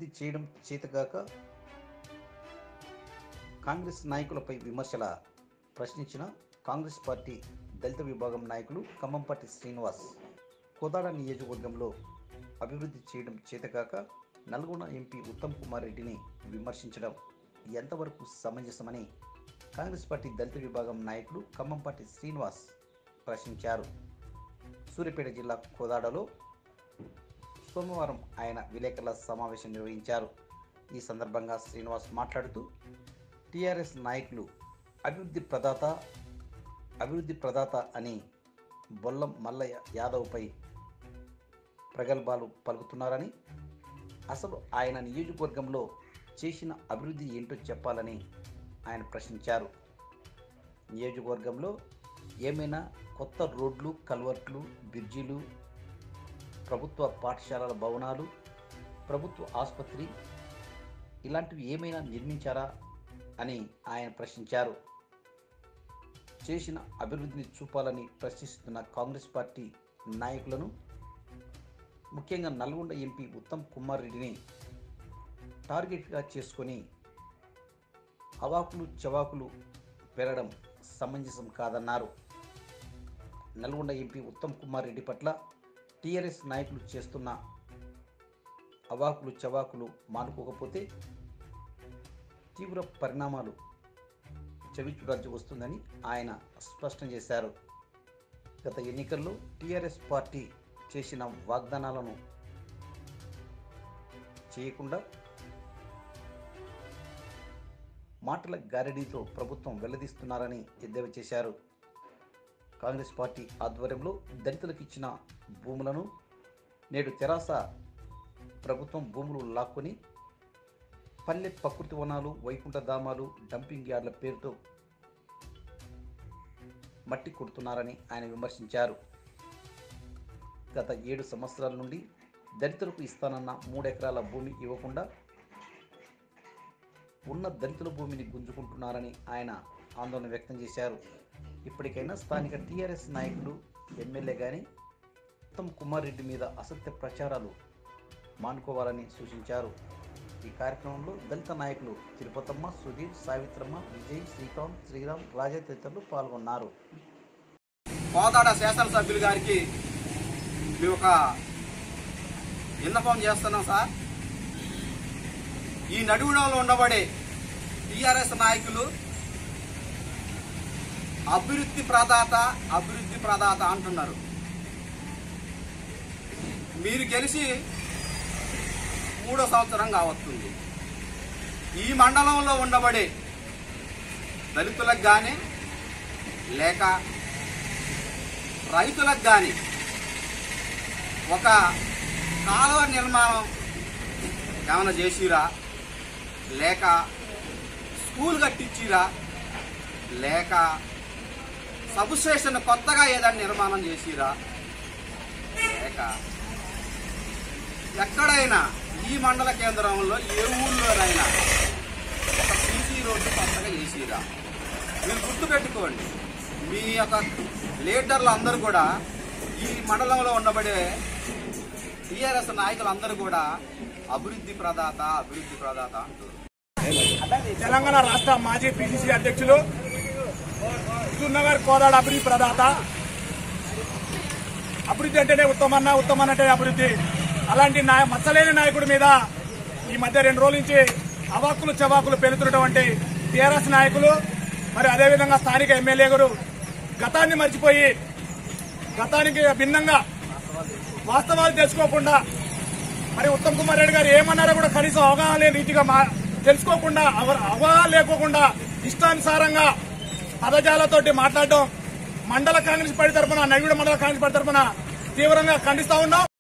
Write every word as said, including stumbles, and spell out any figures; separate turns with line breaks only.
అభివృద్ధి చేయడం చేతగాక కాంగ్రెస్ నాయకులపై విమర్శల ప్రశ్నించిన కాంగ్రెస్ పార్టీ దళిత విభాగం నాయకులు ఖమ్మంపాటి శ్రీనివాస్ కోదాడ నియోజకవర్గంలో అభివృద్ధి చేయడం చేతగాక నల్గొండ ఎంపీ ఉత్తమ్ కుమార్ రెడ్డిని విమర్శించడం ఎంతవరకు సమంజసమని కాంగ్రెస్ పార్టీ దళిత విభాగం నాయకులు ఖమ్మంపాటి శ్రీనివాస్ ప్రశ్నించారు. సూర్యాపేట జిల్లా కోదాడలో సోమవారం ఆయన విలేకరుల సమావేశం నిర్వహించారు. ఈ సందర్భంగా శ్రీనివాస్ మాట్లాడుతూ టీఆర్ఎస్ నాయకులు అభివృద్ధి ప్రదాత అభివృద్ధి ప్రదాత అని బొల్లం మల్లయ్య యాదవ్పై ప్రగల్భాలు పలుకుతున్నారని, అసలు ఆయన నియోజకవర్గంలో చేసిన అభివృద్ధి ఏంటో చెప్పాలని ఆయన ప్రశ్నించారు. నియోజకవర్గంలో ఏమైనా కొత్త రోడ్లు, కల్వర్ట్లు, బ్రిడ్జిలు, ప్రభుత్వ పాఠశాలల భవనాలు, ప్రభుత్వ ఆసుపత్రి ఇలాంటివి ఏమైనా నిర్మించారా అని ఆయన ప్రశ్నించారు. చేసిన అభివృద్ధిని చూపాలని ప్రశ్నిస్తున్న కాంగ్రెస్ పార్టీ నాయకులను, ముఖ్యంగా నల్గొండ ఎంపీ ఉత్తమ్ కుమార్ రెడ్డిని టార్గెట్గా చేసుకొని అవాకులు చవాకులు పెరగడం సమంజసం కాదన్నారు. నల్గొండ ఎంపీ ఉత్తమ్ కుమార్ రెడ్డి పట్ల టీఆర్ఎస్ నాయకులు చేస్తున్న అవాకులు చవాకులు మానుకోకపోతే తీవ్ర పరిణామాలు చవిచూడాల్సి వస్తుందని ఆయన స్పష్టం చేశారు. గత ఎన్నికల్లో టీఆర్ఎస్ పార్టీ చేసిన వాగ్దానాలను చేయకుండా మాటల గారడీతో ప్రభుత్వం వెల్లదీస్తున్నారని ఎద్దేవా చేశారు. కాంగ్రెస్ పార్టీ ఆధ్వర్యంలో దళితులకు ఇచ్చిన భూములను నేడు తెరాస ప్రభుత్వం భూములు లాక్కొని పల్లె ప్రకృతి వనాలు, వైకుంఠధామాలు, డంపింగ్ యార్డ్ల పేరుతో మట్టి కొడుతున్నారని ఆయన విమర్శించారు. గత ఏడు సంవత్సరాల నుండి దళితులకు ఇస్తానన్న మూడెకరాల భూమి ఇవ్వకుండా ఉన్న దళితుల భూమిని గుంజుకుంటున్నారని ఆయన ఆందోళన వ్యక్తం చేశారు. ఇప్పటికైనా స్థానిక టీఆర్ఎస్ నాయకులు, ఎమ్మెల్యే గాని ఉత్తమ్ కుమార్ రెడ్డి మీద అసత్య ప్రచారాలు మానుకోవాలని సూచించారు. ఈ కార్యక్రమంలో దళిత నాయకులు తిరుపతమ్మ, సుధీర్, సావిత్రమ్మ, విజయ్, శ్రీకాంత్, శ్రీరామ్, రాజా తదితరులు పాల్గొన్నారు.
కోదాడ శాసనసభ్యులు గారికి మేము ఒక విన్నపం చేస్తున్నాం సార్. ఈ నడువులో ఉండబడే టీఆర్ఎస్ నాయకులు అభివృద్ధి ప్రదాత అభివృద్ధి ప్రదాత అంటున్నారు. మీరు గెలిచి మూడో సంవత్సరం కావస్తుంది. ఈ మండలంలో ఉండబడే దళితులకు కానీ లేక రైతులకు కానీ ఒక కాలువ నిర్మాణం ఏమైనా చేసిరా, లేక స్కూల్ కట్టించిరా, లేక సబ్స్టేషన్ కొత్తగా ఏదైనా నిర్మాణం చేసిరా, లేక ఎక్కడైనా ఈ మండల కేంద్రంలో ఏ ఊళ్ళోనైనా ఒక సీసీ రోడ్డు కొత్తగా చేసిరా. మీరు గుర్తుపెట్టుకోండి, మీ యొక్క లీడర్లు అందరూ కూడా ఈ మండలంలో ఉండబడే టీఆర్ఎస్ నాయకులు అందరూ కూడా అభివృద్ధి ప్రదాత అభివృద్ధి ప్రదాత అంటారు.
తెలంగాణ రాష్ట్ర మాజీ పిసిసి అధ్యక్షులు హుజూర్నగర్ కోదాడ అభివృద్ధి ప్రదాత. అభివృద్ధి అంటేనే ఉత్తమన్న, ఉత్తమన్న అంటే అభివృద్ధి. అలాంటి మచ్చలేని నాయకుడి మీద ఈ మధ్య రెండు రోజుల నుంచి అవాకులు చవాకులు పెరుగుతున్నటువంటి టీఆర్ఎస్ నాయకులు, మరి అదేవిధంగా స్థానిక ఎమ్మెల్యే గారు గతాన్ని మర్చిపోయి గతానికి భిన్నంగా వాస్తవాలు తెలుసుకోకుండా, మరి ఉత్తమ్ కుమార్ రెడ్డి గారు ఏమన్నారో కూడా కనీసం అవగాహన లేని రీతిగా తెలుసుకోకుండా, అవగాహన లేకోకుండా ఇష్టానుసారంగా పదజాలతోటి మాట్లాడడం మండల కాంగ్రెస్ పార్టీ తరఫున, నల్గొండ మండల కాంగ్రెస్ పార్టీ తరఫున తీవ్రంగా ఖండిస్తా ఉన్నాం.